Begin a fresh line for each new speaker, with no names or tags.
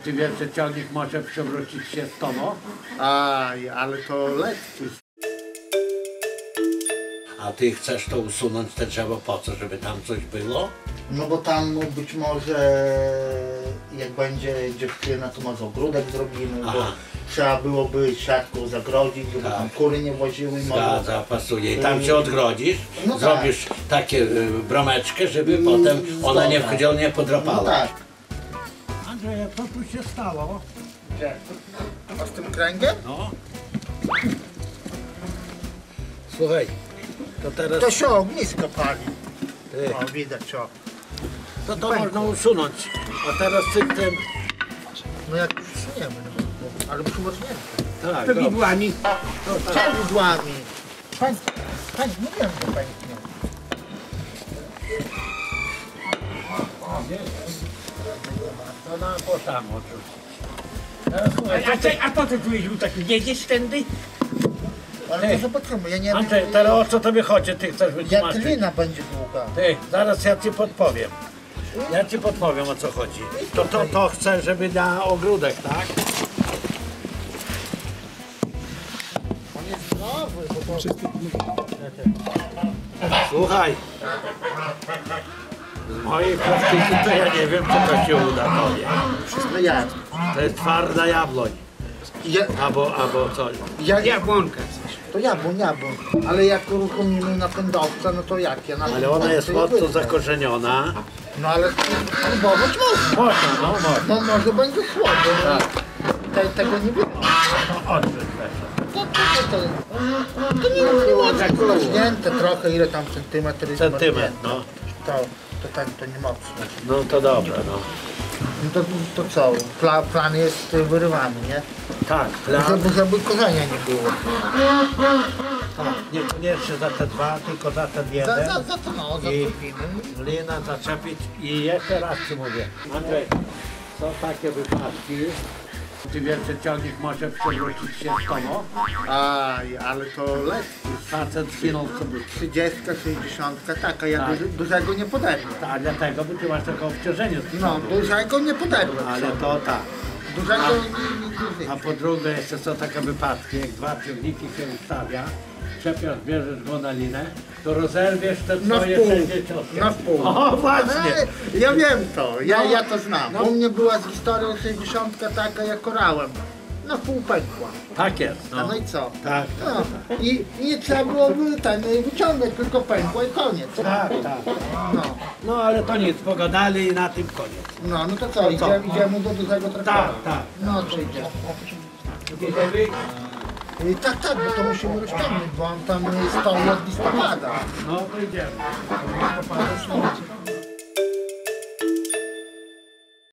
Ty wiesz, że ciągnik może przewrócić się z tobą?
Aj, ale to lekki.
A ty chcesz to usunąć, te drzewo, po co? Żeby tam coś było?
No bo tam być może jak będzie dziewczyna, to może ogródek zrobimy, bo
Aha.
trzeba byłoby siatką zagrodzić, żeby tam kury nie właziły.
Zgadza, pasuje. I tam się odgrodzisz,
No
zrobisz takie bromeczkę, żeby potem ona nie wchodziła, nie podrapała.
No tak.
Andrzej, co tu się stało?
Gdzie? A z tym kręgiem?
No. Słuchaj, to teraz...
To się ognisko pali.
Ty,
O, widać o.
to można usunąć. A teraz ty tym...
No jak już usuniemy, no, ale przyłożnięte.
Tak,
To widłami.
Widłami. Pań, mówiłem, że pęknie.
to na po tam oczywiście. Teraz słuchaj,
A po co tu jeździł taki? Jedziesz tędy?
Ale
Ty.
to zobaczymy, ja nie wiem.
Andrzej, teraz o co tobie chodzi? Ty chcesz
Jak
wytłumaczyć?
lina będzie długa.
Ty, zaraz ja ci podpowiem. Ja ci podpowiem, o co chodzi. To chcę, żeby na ogródek, tak?
On jest zdrowy, bo to...
Słuchaj. Z mojej praktyki to ja nie wiem, czy to się uda tobie.
Wszystko ja.
To jest twarda jabłoń. Albo coś.
Jabłonka.
To jabłoń. Ale jak uruchomimy napędowca, no to jak? Ja
Ale ona jest mocno zakorzeniona.
No ale próbować można.
Można, no można.
No może będzie szło, bo tego nie było.
Odbyt też.
To nie mocno kulaśnięte trochę, ile tam centymetr.
Centymetr, no.
To nie mocno.
No to dobra, no.
No to co? Plan jest wyrywany, nie?
Tak, plan.
Żeby korzenia nie było.
Niekoniecznie za te dwa, tylko za ten
Za
jeden.
to no,
I
zaczepimy.
lina zaczepić i jeszcze raz ci mówię. Andrzej, są takie wypadki. Ty wiesz, że ciągnik może przewrócić się z tobą?
Aj, ale to lekki.
Facet zginął sobie.
30, 60, tak, a ja
Tak.
dużego nie poderwę.
Tak, dlatego, bo ty masz takie obciążenie z
No,
przodu.
dużego nie poderwę.
Ale to tak.
Dużego
A po drugie jeszcze są takie wypadki, jak dwa ciągniki się ustawia, czepiasz, bierzesz go na linę, to rozerwiesz te
Na
twoje
wpół.
60.
Na wpół.
O, właśnie!
Ja wiem to,
No.
ja to znam.
No.
U mnie była z historią 60 taka jak korałem. Na pół pękła.
Tak jest.
No i co?
Tak,
No. I nie trzeba było wyciągać, tylko pękła i koniec.
tak.
No,
No ale to nic, pogadali i na tym koniec.
no to co, idziemy do dużego traktora.
Tak.
No to idziemy. Tak, bo to musimy rozciągnąć, bo on tam stoi od listopada.
No to idziemy.